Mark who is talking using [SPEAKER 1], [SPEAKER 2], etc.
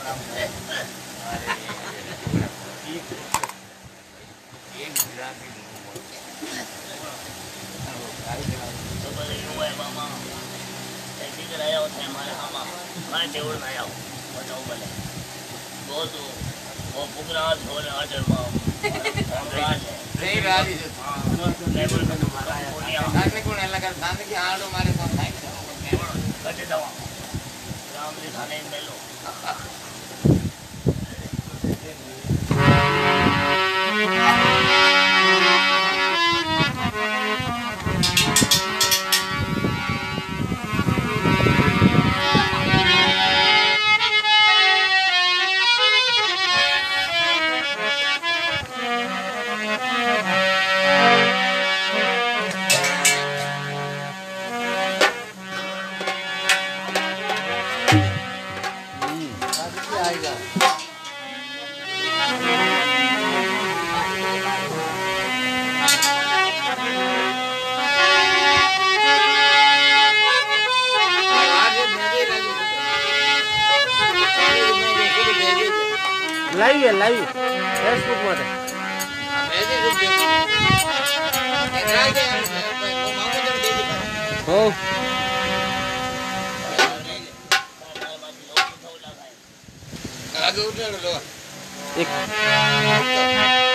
[SPEAKER 1] वो पुकराज हो रहा है मां नहीं राजी लेवल में तुम्हारा आने को नहीं लगा थाने की आड़ो मारे तो खाई कटे दवा राम जी थाने में लो
[SPEAKER 2] लाइव है लाइव फेसबुक मध्ये हो
[SPEAKER 1] आगे उठा लो
[SPEAKER 2] एक